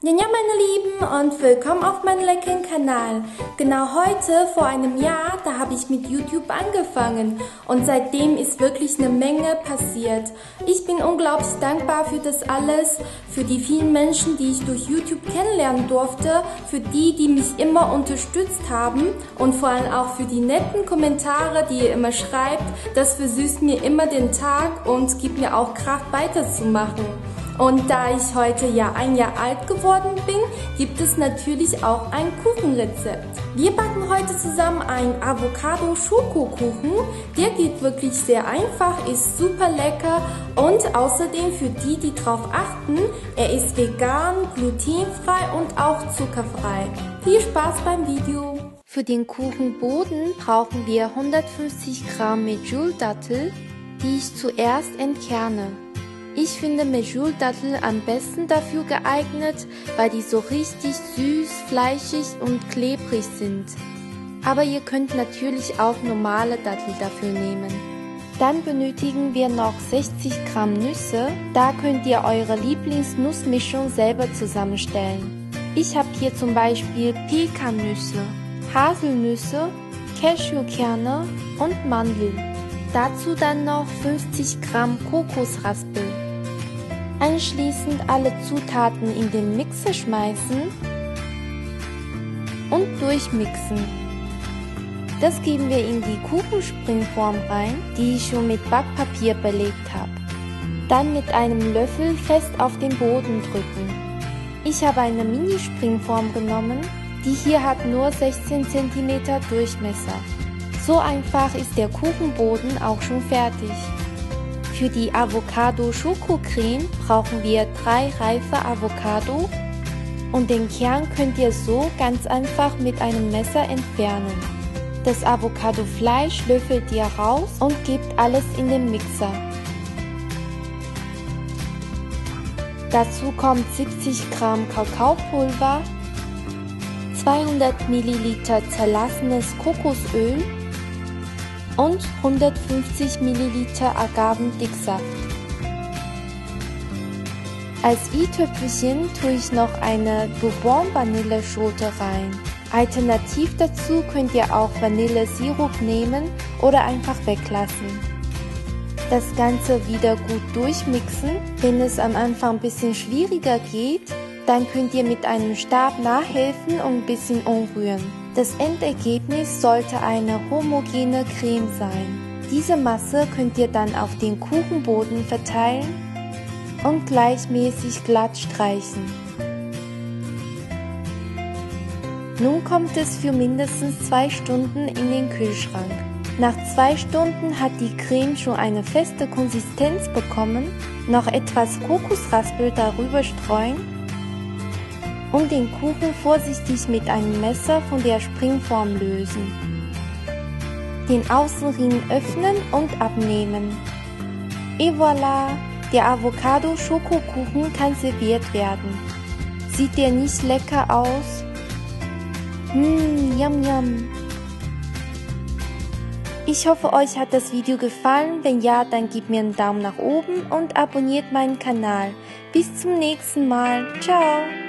Ja, meine Lieben, und willkommen auf meinem leckeren Kanal. Genau heute, vor einem Jahr, da habe ich mit YouTube angefangen und seitdem ist wirklich eine Menge passiert. Ich bin unglaublich dankbar für das alles, für die vielen Menschen, die ich durch YouTube kennenlernen durfte, für die, die mich immer unterstützt haben und vor allem auch für die netten Kommentare, die ihr immer schreibt. Das versüßt mir immer den Tag und gibt mir auch Kraft weiterzumachen. Und da ich heute ja ein Jahr alt geworden bin, gibt es natürlich auch ein Kuchenrezept. Wir backen heute zusammen einen Avocado-Schokokuchen. Der geht wirklich sehr einfach, ist super lecker und außerdem für die, die drauf achten, er ist vegan, glutenfrei und auch zuckerfrei. Viel Spaß beim Video! Für den Kuchenboden brauchen wir 150 Gramm Medjool-Dattel, die ich zuerst entkerne. Ich finde Medjool-Dattel am besten dafür geeignet, weil die so richtig süß, fleischig und klebrig sind. Aber ihr könnt natürlich auch normale Dattel dafür nehmen. Dann benötigen wir noch 60 Gramm Nüsse. Da könnt ihr eure Lieblingsnussmischung selber zusammenstellen. Ich habe hier zum Beispiel Pekannüsse, Haselnüsse, Cashewkerne und Mandeln. Dazu dann noch 50 Gramm Kokosraspel. Anschließend alle Zutaten in den Mixer schmeißen und durchmixen. Das geben wir in die Kuchenspringform rein, die ich schon mit Backpapier belegt habe. Dann mit einem Löffel fest auf den Boden drücken. Ich habe eine Mini-Springform genommen, die hier hat nur 16 cm Durchmesser. So einfach ist der Kuchenboden auch schon fertig. Für die Avocado-Schokocreme brauchen wir 3 reife Avocado und den Kern könnt ihr so ganz einfach mit einem Messer entfernen. Das Avocado-Fleisch löffelt ihr raus und gebt alles in den Mixer. Dazu kommt 70 Gramm Kakaopulver, 200 Milliliter zerlassenes Kokosöl und 150 Milliliter Agavendicksaft. Als i-Tüpfelchen tue ich noch eine Bourbon-Vanilleschote rein. Alternativ dazu könnt ihr auch Vanillesirup nehmen oder einfach weglassen. Das Ganze wieder gut durchmixen. Wenn es am Anfang ein bisschen schwieriger geht, dann könnt ihr mit einem Stab nachhelfen und ein bisschen umrühren. Das Endergebnis sollte eine homogene Creme sein. Diese Masse könnt ihr dann auf den Kuchenboden verteilen und gleichmäßig glatt streichen. Nun kommt es für mindestens 2 Stunden in den Kühlschrank. Nach 2 Stunden hat die Creme schon eine feste Konsistenz bekommen. Noch etwas Kokosraspel darüber streuen und den Kuchen vorsichtig mit einem Messer von der Springform lösen. Den Außenring öffnen und abnehmen. Et voilà! Der Avocado-Schokokuchen kann serviert werden. Sieht der nicht lecker aus? Yum yum! Ich hoffe, euch hat das Video gefallen. Wenn ja, dann gebt mir einen Daumen nach oben und abonniert meinen Kanal. Bis zum nächsten Mal. Ciao!